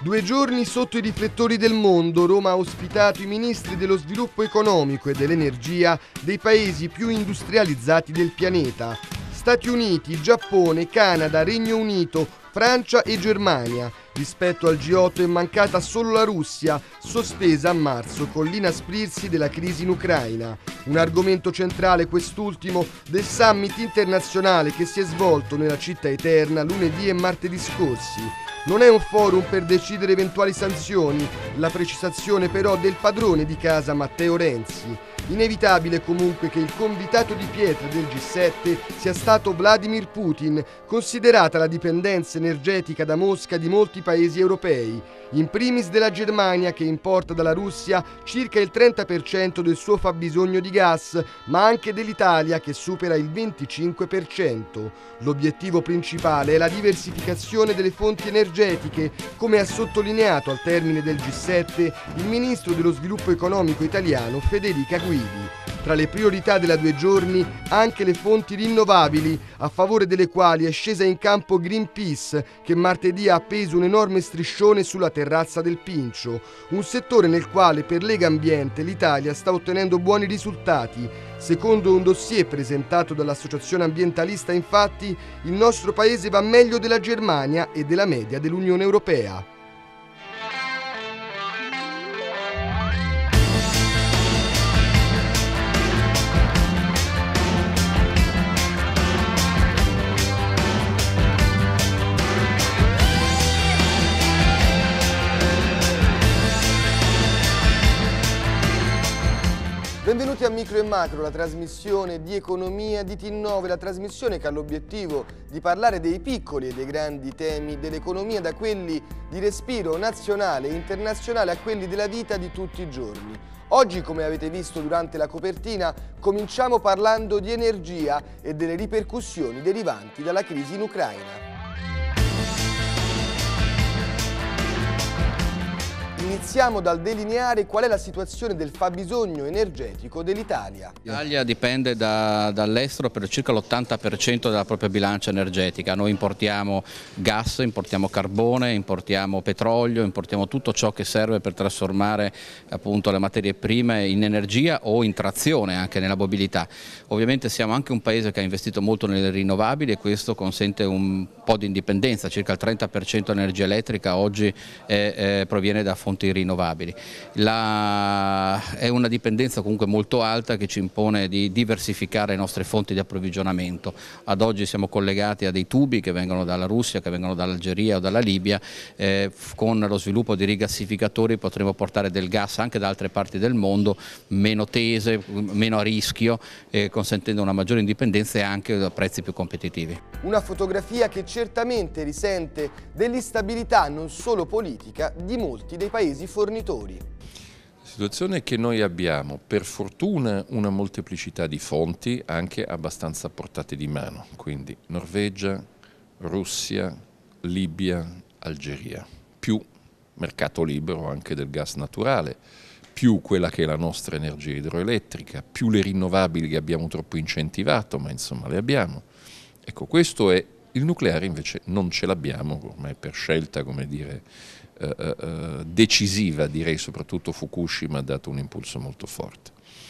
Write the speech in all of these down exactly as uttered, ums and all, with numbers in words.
Due giorni sotto i riflettori del mondo, Roma ha ospitato i ministri dello sviluppo economico e dell'energia dei paesi più industrializzati del pianeta. Stati Uniti, Giappone, Canada, Regno Unito, Francia e Germania. Rispetto al G otto è mancata solo la Russia, sospesa a marzo con l'inasprirsi della crisi in Ucraina. Un argomento centrale quest'ultimo del summit internazionale che si è svolto nella città eterna lunedì e martedì scorsi. Non è un forum per decidere eventuali sanzioni, la precisazione però del padrone di casa Matteo Renzi. Inevitabile comunque che il convitato di pietra del G sette sia stato Vladimir Putin, considerata la dipendenza energetica da Mosca di molti paesi europei, in primis della Germania che importa dalla Russia circa il trenta per cento del suo fabbisogno di gas, ma anche dell'Italia che supera il venticinque per cento. L'obiettivo principale è la diversificazione delle fonti energetiche, come ha sottolineato al termine del G sette il ministro dello sviluppo economico italiano Federica Guidi. Tra le priorità della due giorni anche le fonti rinnovabili, a favore delle quali è scesa in campo Greenpeace, che martedì ha appeso un enorme striscione sulla terrazza del Pincio, un settore nel quale per Lega Ambiente l'Italia sta ottenendo buoni risultati. Secondo un dossier presentato dall'associazione ambientalista, infatti, il nostro paese va meglio della Germania e della media dell'Unione Europea. Benvenuti a Micro e Macro, la trasmissione di economia di T nove, la trasmissione che ha l'obiettivo di parlare dei piccoli e dei grandi temi dell'economia, da quelli di respiro nazionale e internazionale a quelli della vita di tutti i giorni. Oggi, come avete visto durante la copertina, cominciamo parlando di energia e delle ripercussioni derivanti dalla crisi in Ucraina. Iniziamo dal delineare qual è la situazione del fabbisogno energetico dell'Italia. L'Italia dipende da, dall'estero per circa l'ottanta per cento della propria bilancia energetica. Noi importiamo gas, importiamo carbone, importiamo petrolio, importiamo tutto ciò che serve per trasformare appunto le materie prime in energia o in trazione anche nella mobilità. Ovviamente siamo anche un paese che ha investito molto nelle rinnovabili e questo consente un po' di indipendenza, circa il trenta per cento dell'energia elettrica oggi è, è, proviene da fonti rinnovabili. La, è una dipendenza comunque molto alta che ci impone di diversificare le nostre fonti di approvvigionamento. Ad oggi siamo collegati a dei tubi che vengono dalla Russia, che vengono dall'Algeria o dalla Libia. Eh, con lo sviluppo di rigassificatori potremo portare del gas anche da altre parti del mondo, meno tese, meno a rischio, eh, consentendo una maggiore indipendenza e anche a prezzi più competitivi. Una fotografia che certamente risente dell'instabilità non solo politica di molti dei paesi fornitori. La situazione è che noi abbiamo per fortuna una molteplicità di fonti anche abbastanza a portata di mano, quindi Norvegia, Russia, Libia, Algeria, più mercato libero anche del gas naturale, più quella che è la nostra energia idroelettrica, più le rinnovabili che abbiamo troppo incentivato, ma insomma le abbiamo. Ecco, questo è il nucleare, invece non ce l'abbiamo, ormai per scelta, come dire, eh, eh, decisiva, direi. Soprattutto Fukushima ha dato un impulso molto forte.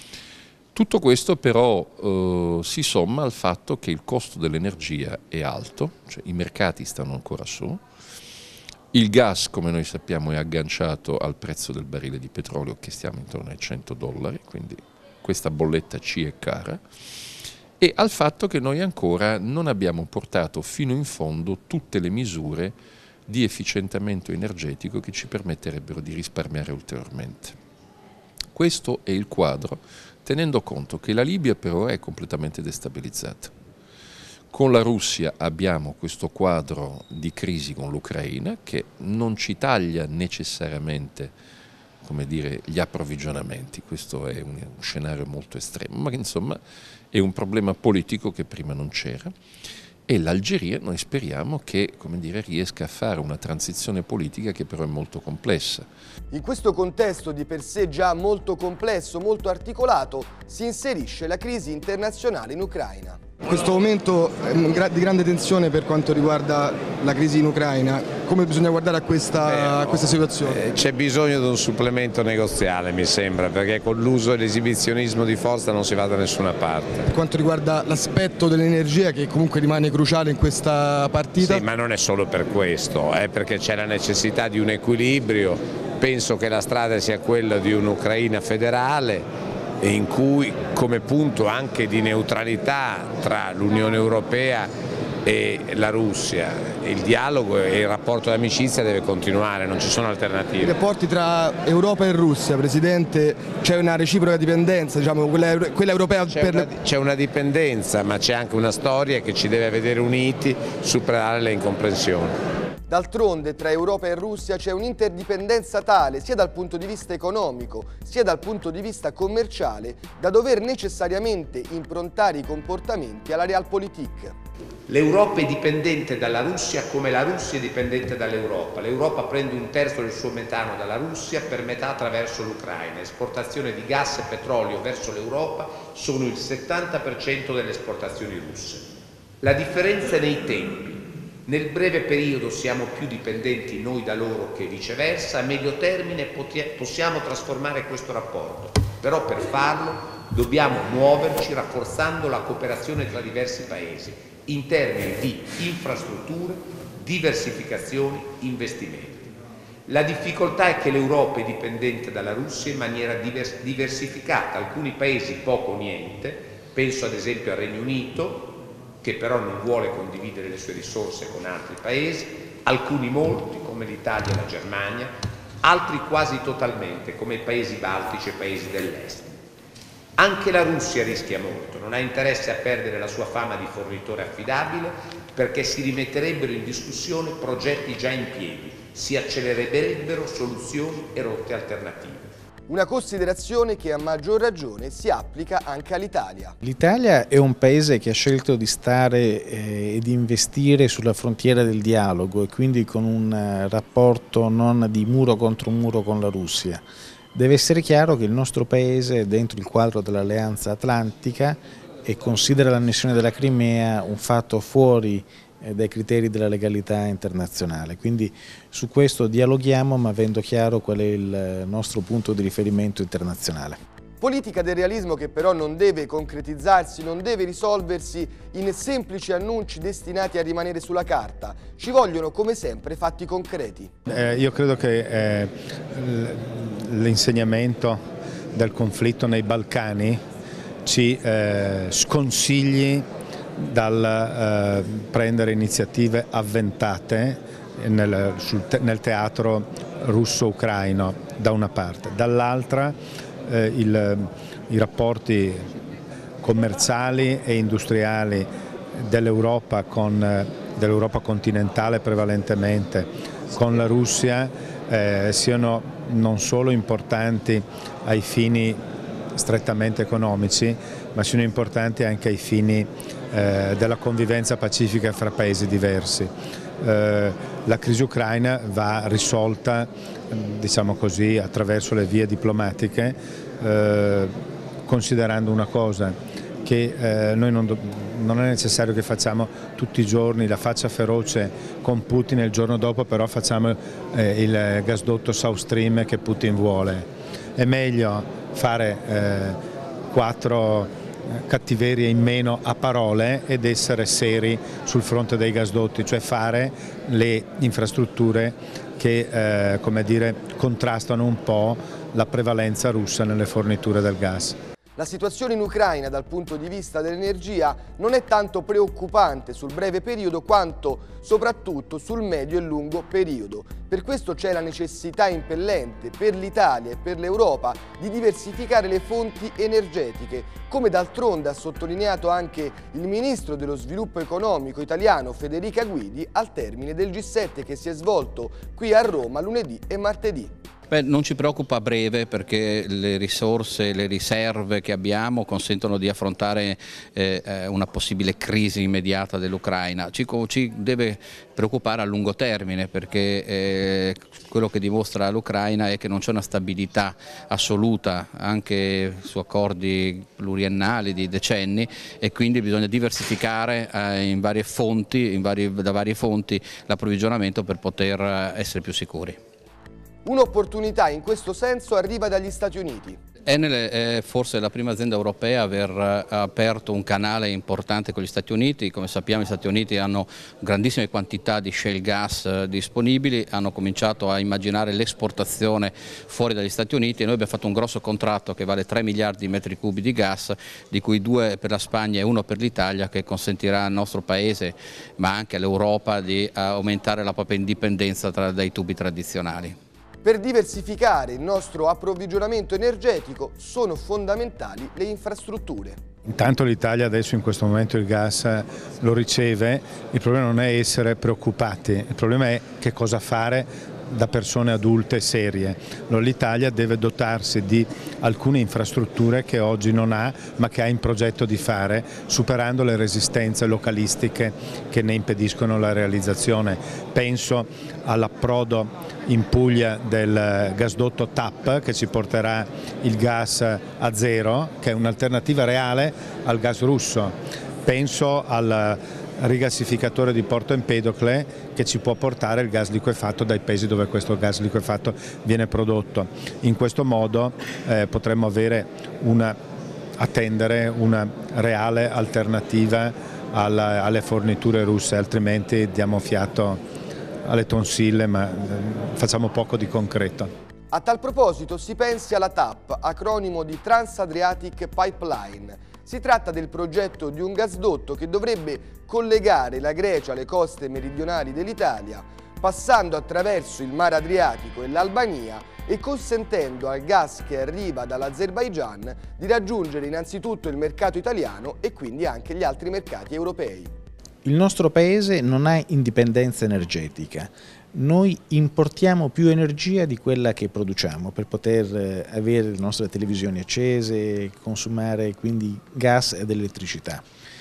Tutto questo però eh, si somma al fatto che il costo dell'energia è alto, cioè i mercati stanno ancora su, il gas, come noi sappiamo, è agganciato al prezzo del barile di petrolio che stiamo intorno ai cento dollari, quindi questa bolletta ci è cara, e al fatto che noi ancora non abbiamo portato fino in fondo tutte le misure di efficientamento energetico che ci permetterebbero di risparmiare ulteriormente. Questo è il quadro, tenendo conto che la Libia per ora è completamente destabilizzata. Con la Russia abbiamo questo quadro di crisi con l'Ucraina che non ci taglia necessariamente, come dire, gli approvvigionamenti, questo è un scenario molto estremo, ma che insomma è un problema politico che prima non c'era, e l'Algeria noi speriamo che, come dire, riesca a fare una transizione politica che però è molto complessa. In questo contesto di per sé già molto complesso, molto articolato, si inserisce la crisi internazionale in Ucraina. Questo momento è di grande tensione per quanto riguarda la crisi in Ucraina, come bisogna guardare a questa, a questa situazione? C'è bisogno di un supplemento negoziale, mi sembra, perché con l'uso e l'esibizionismo di forza non si va da nessuna parte. Per quanto riguarda l'aspetto dell'energia, che comunque rimane cruciale in questa partita? Sì, ma non è solo per questo, è perché c'è la necessità di un equilibrio. Penso che la strada sia quella di un'Ucraina federale, in cui come punto anche di neutralità tra l'Unione Europea e la Russia il dialogo e il rapporto di amicizia deve continuare, non ci sono alternative. I rapporti tra Europa e Russia, Presidente, c'è una reciproca dipendenza, diciamo, quella, quella europea c'è per una, le... c'è una dipendenza, ma c'è anche una storia che ci deve vedere uniti, superare le incomprensioni. D'altronde tra Europa e Russia c'è un'interdipendenza tale sia dal punto di vista economico sia dal punto di vista commerciale da dover necessariamente improntare i comportamenti alla realpolitik. L'Europa è dipendente dalla Russia come la Russia è dipendente dall'Europa. L'Europa prende un terzo del suo metano dalla Russia, per metà attraverso l'Ucraina. Esportazione di gas e petrolio verso l'Europa sono il settanta per cento delle esportazioni russe. La differenza è nei tempi. Nel breve periodo siamo più dipendenti noi da loro che viceversa, a medio termine possiamo trasformare questo rapporto, però per farlo dobbiamo muoverci rafforzando la cooperazione tra diversi paesi in termini di infrastrutture, diversificazioni, investimenti. La difficoltà è che l'Europa è dipendente dalla Russia in maniera divers- diversificata, alcuni paesi poco o niente, penso ad esempio al Regno Unito, che però non vuole condividere le sue risorse con altri paesi, alcuni molti, come l'Italia e la Germania, altri quasi totalmente, come i paesi baltici e i paesi dell'est. Anche la Russia rischia molto, non ha interesse a perdere la sua fama di fornitore affidabile, perché si rimetterebbero in discussione progetti già in piedi, si accelererebbero soluzioni e rotte alternative. Una considerazione che a maggior ragione si applica anche all'Italia. L'Italia è un paese che ha scelto di stare e eh, di investire sulla frontiera del dialogo e quindi con un eh, rapporto non di muro contro muro con la Russia. Deve essere chiaro che il nostro paese è dentro il quadro dell'Alleanza Atlantica e considera l'annessione della Crimea un fatto fuori dai criteri della legalità internazionale, quindi su questo dialoghiamo ma avendo chiaro qual è il nostro punto di riferimento internazionale. Politica del realismo che però non deve concretizzarsi, non deve risolversi in semplici annunci destinati a rimanere sulla carta. Ci vogliono come sempre fatti concreti. Eh, io credo che eh, l'insegnamento del conflitto nei Balcani ci eh, sconsigli dal eh, prendere iniziative avventate nel, sul te, nel teatro russo-ucraino da una parte, dall'altra eh, il, i rapporti commerciali e industriali dell'Europa con eh, dell'Europa continentale prevalentemente con la Russia eh, siano non solo importanti ai fini strettamente economici, ma sono importanti anche ai fini eh, della convivenza pacifica fra paesi diversi. Eh, la crisi ucraina va risolta, diciamo così, attraverso le vie diplomatiche, eh, considerando una cosa, che eh, noi non, non è necessario che facciamo tutti i giorni la faccia feroce con Putin e il giorno dopo però facciamo eh, il gasdotto South Stream che Putin vuole. È meglio fare eh, quattro cattiverie in meno a parole ed essere seri sul fronte dei gasdotti, cioè fare le infrastrutture che eh, come dire, contrastano un po' la prevalenza russa nelle forniture del gas. La situazione in Ucraina dal punto di vista dell'energia non è tanto preoccupante sul breve periodo quanto soprattutto sul medio e lungo periodo. Per questo c'è la necessità impellente per l'Italia e per l'Europa di diversificare le fonti energetiche, come d'altronde ha sottolineato anche il ministro dello sviluppo economico italiano Federica Guidi al termine del G sette che si è svolto qui a Roma lunedì e martedì. Beh, non ci preoccupa a breve perché le risorse, le riserve che abbiamo consentono di affrontare eh, una possibile crisi immediata dell'Ucraina. Ci, ci deve preoccupare a lungo termine perché eh, quello che dimostra l'Ucraina è che non c'è una stabilità assoluta anche su accordi pluriennali di decenni e quindi bisogna diversificare eh, in varie fonti, in vari, da varie fonti l'approvvigionamamento per poter essere più sicuri. Un'opportunità in questo senso arriva dagli Stati Uniti. Enel è forse la prima azienda europea a aver aperto un canale importante con gli Stati Uniti. Come sappiamo gli Stati Uniti hanno grandissime quantità di shale gas disponibili, hanno cominciato a immaginare l'esportazione fuori dagli Stati Uniti e noi abbiamo fatto un grosso contratto che vale tre miliardi di metri cubi di gas, di cui due per la Spagna e uno per l'Italia, che consentirà al nostro Paese ma anche all'Europa di aumentare la propria indipendenza tra, dai tubi tradizionali. Per diversificare il nostro approvvigionamento energetico sono fondamentali le infrastrutture. Intanto l'Italia adesso in questo momento il gas lo riceve, il problema non è essere preoccupati, il problema è che cosa fare da persone adulte serie. L'Italia deve dotarsi di alcune infrastrutture che oggi non ha ma che ha in progetto di fare, superando le resistenze localistiche che ne impediscono la realizzazione. Penso all'approdo in Puglia del gasdotto T A P che ci porterà il gas a zero, che è un'alternativa reale al gas russo. Penso al rigassificatore di Porto Empedocle che ci può portare il gas liquefatto dai paesi dove questo gas liquefatto viene prodotto. In questo modo eh, potremmo avere una, attendere una reale alternativa alla, alle forniture russe, altrimenti diamo fiato alle tonsille ma facciamo poco di concreto. A tal proposito si pensi alla T A P, acronimo di Trans-Adriatic Pipeline. Si tratta del progetto di un gasdotto che dovrebbe collegare la Grecia alle coste meridionali dell'Italia, passando attraverso il Mar Adriatico e l'Albania e consentendo al gas che arriva dall'Azerbaigian di raggiungere innanzitutto il mercato italiano e quindi anche gli altri mercati europei. Il nostro paese non ha indipendenza energetica. Noi importiamo più energia di quella che produciamo per poter avere le nostre televisioni accese, consumare quindi gas ed elettricità.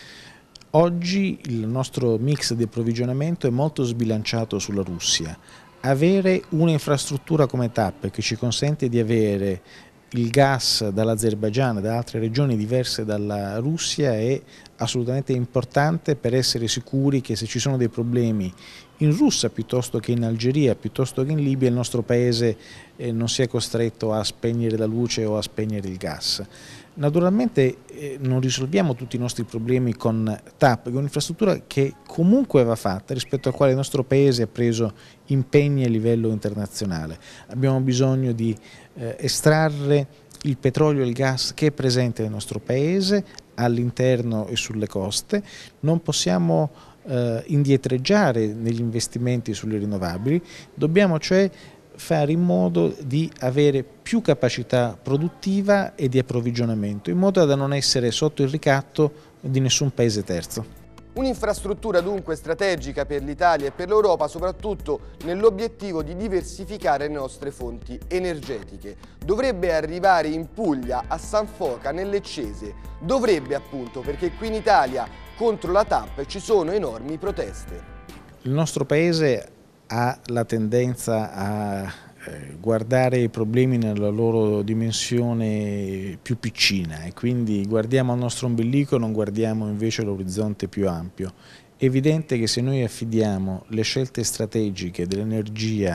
Oggi il nostro mix di approvvigionamento è molto sbilanciato sulla Russia. Avere un'infrastruttura come T A P che ci consente di avere il gas dall'Azerbaigian e da altre regioni diverse dalla Russia è assolutamente importante per essere sicuri che se ci sono dei problemi in Russia piuttosto che in Algeria, piuttosto che in Libia, il nostro paese eh, non sia costretto a spegnere la luce o a spegnere il gas. Naturalmente eh, non risolviamo tutti i nostri problemi con T A P, che è un'infrastruttura che comunque va fatta, rispetto al quale il nostro paese ha preso impegni a livello internazionale. Abbiamo bisogno di eh, estrarre il petrolio e il gas che è presente nel nostro paese all'interno e sulle coste, non possiamo eh, indietreggiare negli investimenti sulle rinnovabili, dobbiamo cioè fare in modo di avere più capacità produttiva e di approvvigionamento, in modo da non essere sotto il ricatto di nessun paese terzo. Un'infrastruttura dunque strategica per l'Italia e per l'Europa, soprattutto nell'obiettivo di diversificare le nostre fonti energetiche. Dovrebbe arrivare in Puglia, a San Foca, nel Leccese. Dovrebbe appunto, perché qui in Italia contro la T A P ci sono enormi proteste. Il nostro paese ha la tendenza a guardare i problemi nella loro dimensione più piccina e quindi guardiamo al nostro ombelico, non guardiamo invece l'orizzonte più ampio. È evidente che se noi affidiamo le scelte strategiche dell'energia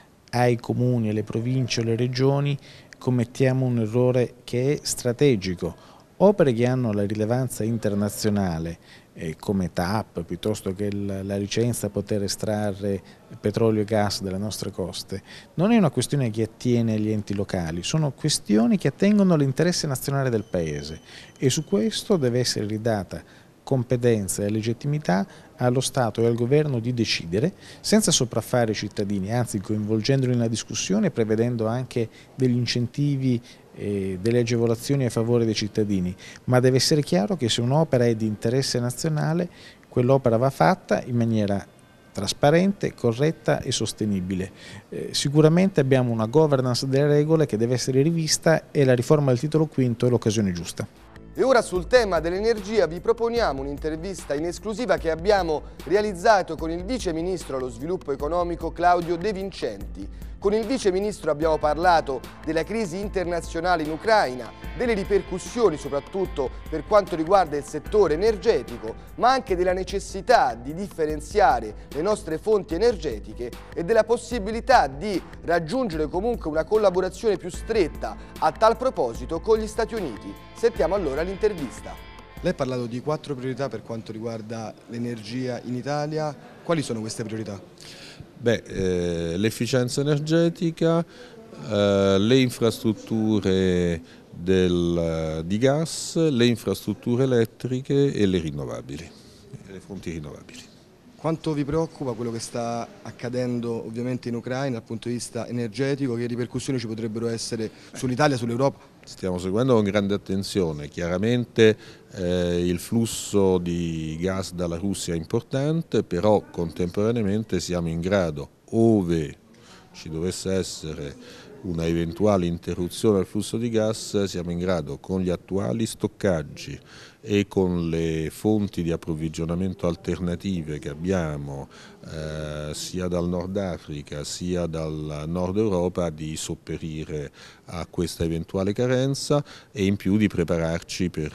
ai comuni, alle province o alle regioni, commettiamo un errore che è strategico. Opere che hanno la rilevanza internazionale eh, come T A P, piuttosto che la, la licenza a poter estrarre petrolio e gas dalle nostre coste, non è una questione che attiene agli enti locali, sono questioni che attengono all'interesse nazionale del Paese e su questo deve essere ridata competenza e legittimità allo Stato e al Governo di decidere senza sopraffare i cittadini, anzi coinvolgendoli nella discussione e prevedendo anche degli incentivi e delle agevolazioni a favore dei cittadini, ma deve essere chiaro che se un'opera è di interesse nazionale, quell'opera va fatta in maniera trasparente, corretta e sostenibile. Eh, sicuramente abbiamo una governance delle regole che deve essere rivista e la riforma del titolo quinto è l'occasione giusta. E ora sul tema dell'energia vi proponiamo un'intervista in esclusiva che abbiamo realizzato con il Vice Ministro allo Sviluppo Economico Claudio De Vincenti. Con il Vice Ministro abbiamo parlato della crisi internazionale in Ucraina, delle ripercussioni soprattutto per quanto riguarda il settore energetico, ma anche della necessità di differenziare le nostre fonti energetiche e della possibilità di raggiungere comunque una collaborazione più stretta a tal proposito con gli Stati Uniti. Sentiamo allora l'intervista. Lei ha parlato di quattro priorità per quanto riguarda l'energia in Italia. Quali sono queste priorità? Beh, eh, l'efficienza energetica, eh, le infrastrutture del, di gas, le infrastrutture elettriche e le rinnovabili, le fonti rinnovabili. Quanto vi preoccupa quello che sta accadendo ovviamente in Ucraina dal punto di vista energetico? Che ripercussioni ci potrebbero essere sull'Italia, sull'Europa? Stiamo seguendo con grande attenzione, chiaramente eh, il flusso di gas dalla Russia è importante, però contemporaneamente siamo in grado, ove ci dovesse essere una eventuale interruzione del flusso di gas, siamo in grado con gli attuali stoccaggi e con le fonti di approvvigionamento alternative che abbiamo eh, sia dal Nord Africa sia dal Nord Europa di sopperire a questa eventuale carenza e in più di prepararci per,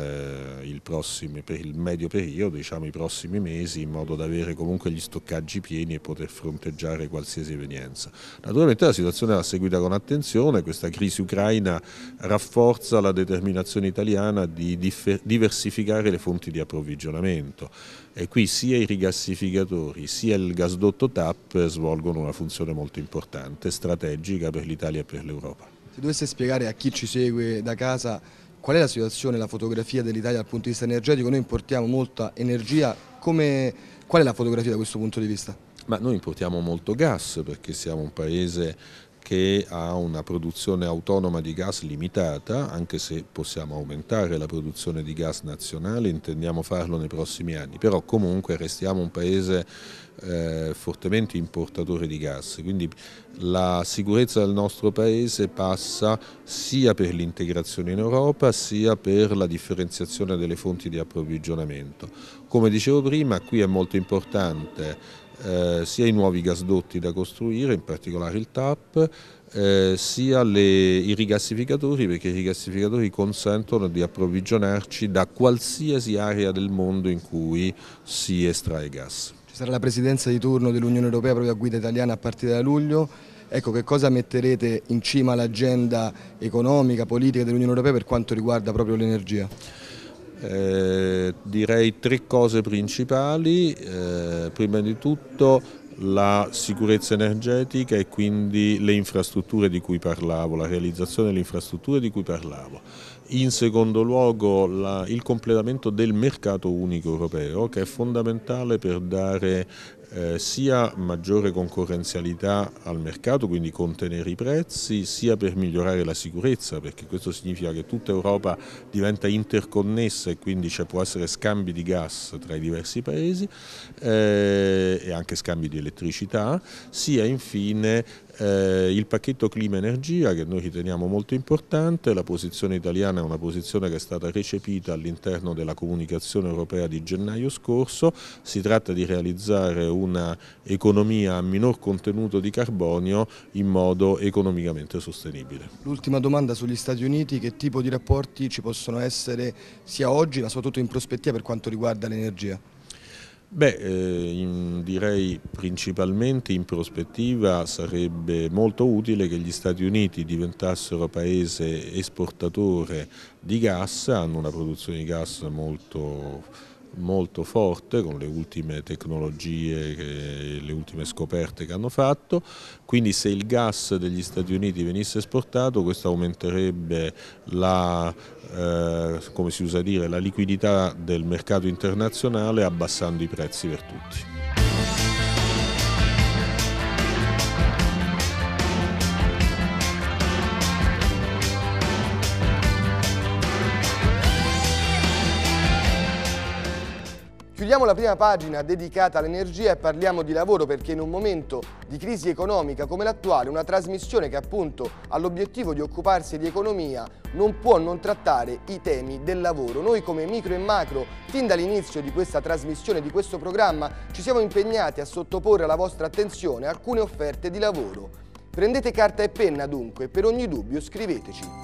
eh, il, prossimo, per il medio periodo, diciamo i prossimi mesi, in modo da avere comunque gli stoccaggi pieni e poter fronteggiare qualsiasi evenienza. Naturalmente la situazione va seguita con attenzione, questa crisi ucraina rafforza la determinazione italiana di diversificare le fonti di approvvigionamento e qui sia i rigassificatori sia il gasdotto T A P svolgono una funzione molto importante, strategica per l'Italia e per l'Europa. Se dovesse spiegare a chi ci segue da casa qual è la situazione, la fotografia dell'Italia dal punto di vista energetico, noi importiamo molta energia, come, qual è la fotografia da questo punto di vista? Ma noi importiamo molto gas perché siamo un paese che ha una produzione autonoma di gas limitata, anche se possiamo aumentare la produzione di gas nazionale, intendiamo farlo nei prossimi anni, però comunque restiamo un paese eh, fortemente importatore di gas, quindi la sicurezza del nostro paese passa sia per l'integrazione in Europa sia per la differenziazione delle fonti di approvvigionamento. Come dicevo prima, qui è molto importante Eh, sia i nuovi gasdotti da costruire, in particolare il T A P, eh, sia le, i rigassificatori, perché i rigassificatori consentono di approvvigionarci da qualsiasi area del mondo in cui si estrae gas. Ci sarà la presidenza di turno dell'Unione Europea proprio a guida italiana a partire da luglio. Ecco, che cosa metterete in cima all'agenda economica, politica dell'Unione Europea per quanto riguarda proprio l'energia? Eh, direi tre cose principali, eh, prima di tutto la sicurezza energetica e quindi le infrastrutture di cui parlavo, la realizzazione delle infrastrutture di cui parlavo. In secondo luogo la, il completamento del mercato unico europeo, che è fondamentale per dare eh, sia maggiore concorrenzialità al mercato, quindi contenere i prezzi, sia per migliorare la sicurezza, perché questo significa che tutta Europa diventa interconnessa e quindi ci può essere scambi di gas tra i diversi paesi eh, e anche scambi di elettricità, sia infine Eh, il pacchetto clima-energia che noi riteniamo molto importante. La posizione italiana è una posizione che è stata recepita all'interno della comunicazione europea di gennaio scorso. Si tratta di realizzare una economia a minor contenuto di carbonio in modo economicamente sostenibile. L'ultima domanda sugli Stati Uniti: che tipo di rapporti ci possono essere sia oggi ma soprattutto in prospettiva per quanto riguarda l'energia? Beh, eh, in, direi principalmente in prospettiva sarebbe molto utile che gli Stati Uniti diventassero paese esportatore di gas, hanno una produzione di gas molto, molto forte con le ultime tecnologie, che, le ultime scoperte che hanno fatto, quindi se il gas degli Stati Uniti venisse esportato questo aumenterebbe la, eh, come si usa dire, la liquidità del mercato internazionale abbassando i prezzi per tutti. Chiudiamo la prima pagina dedicata all'energia e parliamo di lavoro, perché in un momento di crisi economica come l'attuale una trasmissione che appunto ha l'obiettivo di occuparsi di economia non può non trattare i temi del lavoro. Noi come Micro e Macro, fin dall'inizio di questa trasmissione, di questo programma, ci siamo impegnati a sottoporre alla vostra attenzione alcune offerte di lavoro. Prendete carta e penna dunque e per ogni dubbio scriveteci.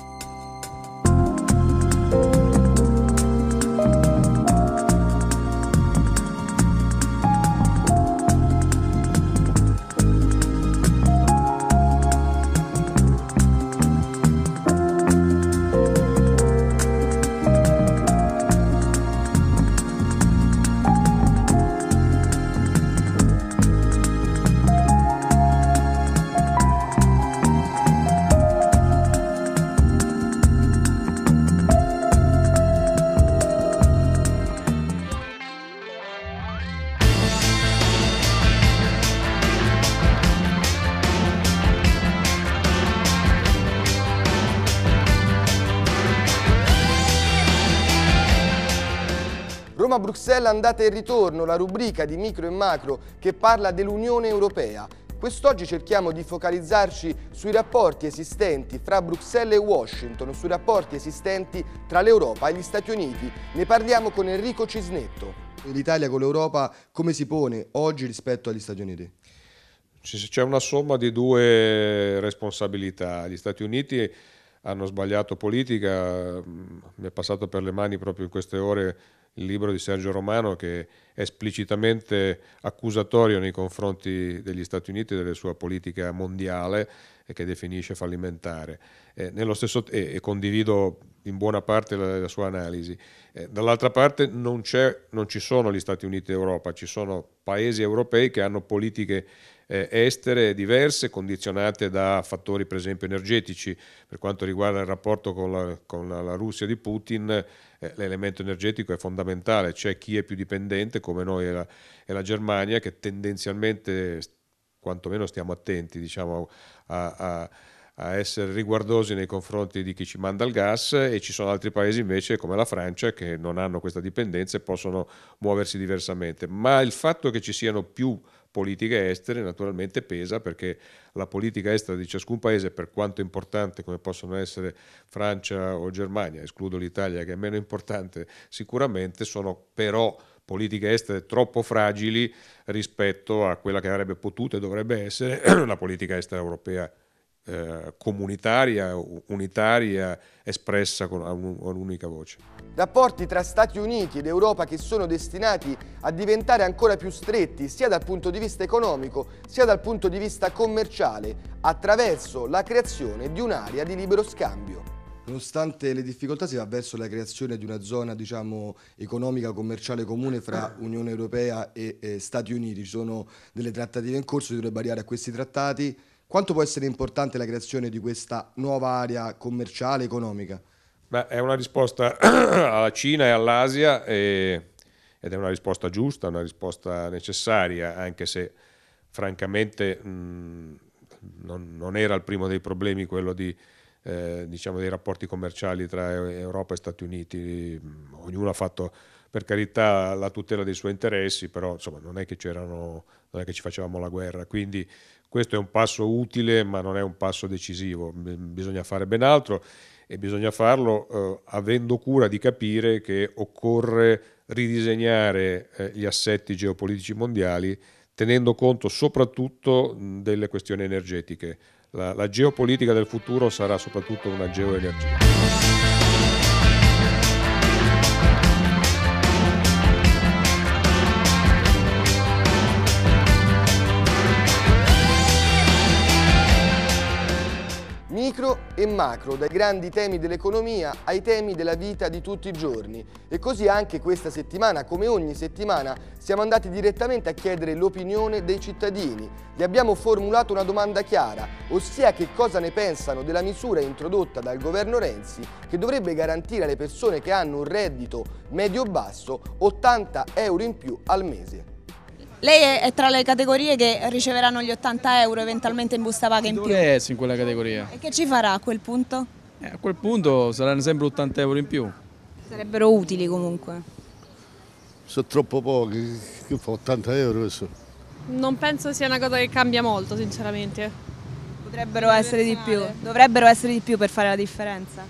Roma-Bruxelles andata e ritorno, la rubrica di Micro e Macro che parla dell'Unione Europea. Quest'oggi cerchiamo di focalizzarci sui rapporti esistenti fra Bruxelles e Washington, sui rapporti esistenti tra l'Europa e gli Stati Uniti. Ne parliamo con Enrico Cisnetto. L'Italia con l'Europa come si pone oggi rispetto agli Stati Uniti? C'è una somma di due responsabilità. Gli Stati Uniti hanno sbagliato politica, mi è passato per le mani proprio in queste ore il libro di Sergio Romano che è esplicitamente accusatorio nei confronti degli Stati Uniti e della sua politica mondiale e che definisce fallimentare. Eh, nello stesso, e, e condivido in buona parte la, la sua analisi. Eh, dall'altra parte non, c'è, non ci sono gli Stati Uniti e Europa, ci sono paesi europei che hanno politiche eh, estere diverse, condizionate da fattori per esempio energetici. Per quanto riguarda il rapporto con la, con la, la Russia di Putin, eh, l'elemento energetico è fondamentale. C'è chi è più dipendente, come noi e la, e la Germania, che tendenzialmente, quantomeno stiamo attenti, diciamo, a, a a essere riguardosi nei confronti di chi ci manda il gas, e ci sono altri paesi invece come la Francia che non hanno questa dipendenza e possono muoversi diversamente. Ma il fatto che ci siano più politiche estere naturalmente pesa, perché la politica estera di ciascun paese, per quanto importante come possono essere Francia o Germania, escludo l'Italia che è meno importante sicuramente, sono però politiche estere troppo fragili rispetto a quella che avrebbe potuto e dovrebbe essere la politica estera europea Eh, comunitaria, unitaria, espressa con un'unica voce. Rapporti tra Stati Uniti ed Europa che sono destinati a diventare ancora più stretti sia dal punto di vista economico sia dal punto di vista commerciale, attraverso la creazione di un'area di libero scambio. Nonostante le difficoltà si va verso la creazione di una zona, diciamo, economica commerciale comune fra Unione Europea e, e Stati Uniti. Ci sono delle trattative in corso, si dovrebbe arrivare a questi trattati. Quanto può essere importante la creazione di questa nuova area commerciale economica? Beh, è una risposta alla Cina e all'Asia e, ed è una risposta giusta, una risposta necessaria, anche se francamente mh, non, non era il primo dei problemi quello di, eh, diciamo, dei rapporti commerciali tra Europa e Stati Uniti. Ognuno ha fatto, per carità, la tutela dei suoi interessi, però insomma non è che c'erano, non è che ci facevamo la guerra, quindi questo è un passo utile ma non è un passo decisivo. Bisogna fare ben altro e bisogna farlo eh, avendo cura di capire che occorre ridisegnare eh, gli assetti geopolitici mondiali tenendo conto soprattutto delle questioni energetiche. La, la geopolitica del futuro sarà soprattutto una geoenergia. Micro e macro, dai grandi temi dell'economia ai temi della vita di tutti i giorni. E così anche questa settimana, come ogni settimana, siamo andati direttamente a chiedere l'opinione dei cittadini. Gli abbiamo formulato una domanda chiara, ossia che cosa ne pensano della misura introdotta dal governo Renzi che dovrebbe garantire alle persone che hanno un reddito medio-basso ottanta euro in più al mese. Lei è tra le categorie che riceveranno gli ottanta euro eventualmente in busta paga in più? Dovrei essere in quella categoria. E che ci farà a quel punto? Eh, a quel punto saranno sempre ottanta euro in più. Sarebbero utili comunque. sono troppo pochi, che fa ottanta euro questo. Non penso sia una cosa che cambia molto, sinceramente. Potrebbero essere di più, dovrebbero essere di più per fare la differenza.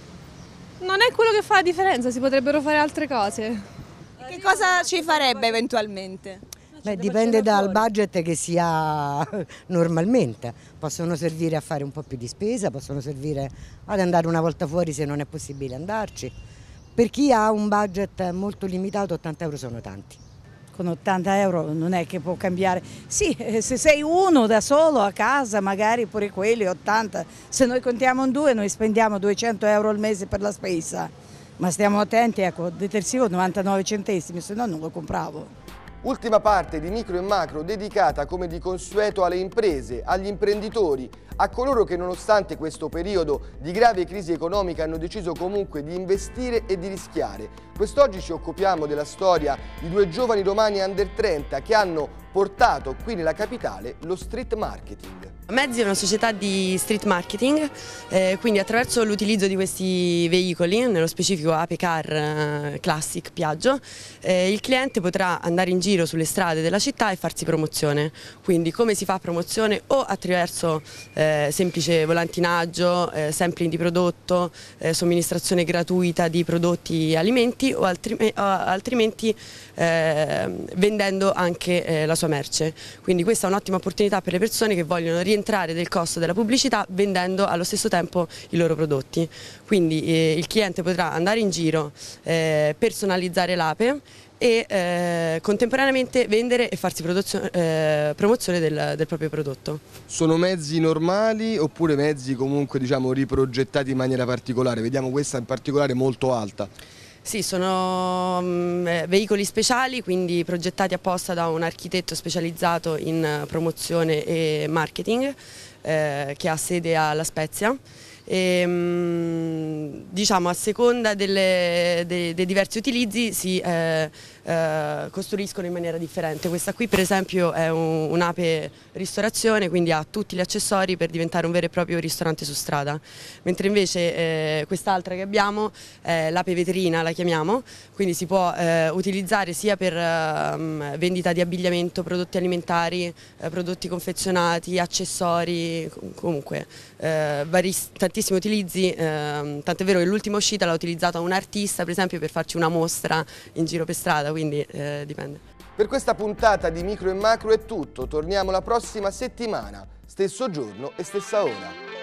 Non è quello che fa la differenza, si potrebbero fare altre cose. Che cosa ci farebbe eventualmente? Beh, dipende dal budget che si ha normalmente, possono servire a fare un po' più di spesa, possono servire ad andare una volta fuori se non è possibile andarci. Per chi ha un budget molto limitato ottanta euro sono tanti. Con ottanta euro non è che può cambiare, sì, se sei uno da solo a casa magari pure quelli ottanta, se noi contiamo in due noi spendiamo duecento euro al mese per la spesa, ma stiamo attenti, ecco, detersivo novantanove centesimi, se no non lo compravo. Ultima parte di Micro e Macro dedicata come di consueto alle imprese, agli imprenditori, a coloro che nonostante questo periodo di grave crisi economica hanno deciso comunque di investire e di rischiare. Quest'oggi ci occupiamo della storia di due giovani romani under trenta che hanno portato qui nella capitale lo street marketing. Mezzi è una società di street marketing, eh, quindi attraverso l'utilizzo di questi veicoli, nello specifico Ape Car eh, Classic Piaggio, eh, il cliente potrà andare in giro sulle strade della città e farsi promozione. Quindi come si fa promozione? O attraverso eh, semplice volantinaggio, eh, sampling di prodotto, eh, somministrazione gratuita di prodotti e alimenti o, altri, o altrimenti eh, vendendo anche eh, la sua merce. Quindi questa è un'ottima opportunità per le persone che vogliono rientrare del costo della pubblicità vendendo allo stesso tempo i loro prodotti. Quindi eh, il cliente potrà andare in giro, eh, personalizzare l'ape e eh, contemporaneamente vendere e farsi eh, promozione del, del proprio prodotto. Sono mezzi normali oppure mezzi comunque diciamo riprogettati in maniera particolare? Vediamo questa in particolare molto alta. Sì, sono um, veicoli speciali, quindi progettati apposta da un architetto specializzato in promozione e marketing eh, che ha sede a La Spezia. E, um, diciamo a seconda delle, dei, dei diversi utilizzi si eh, eh, costruiscono in maniera differente. Questa qui per esempio è un, un'ape ristorazione, quindi ha tutti gli accessori per diventare un vero e proprio ristorante su strada, mentre invece eh, quest'altra che abbiamo è l'ape vetrina, la chiamiamo, quindi si può eh, utilizzare sia per eh, vendita di abbigliamento, prodotti alimentari, eh, prodotti confezionati, accessori, comunque eh, vari, tantissimi utilizzi, eh, tant'è vero che l'ultima uscita l'ha utilizzata un artista per esempio per farci una mostra in giro per strada, quindi eh, dipende. Per questa puntata di Micro e Macro è tutto, torniamo la prossima settimana, stesso giorno e stessa ora.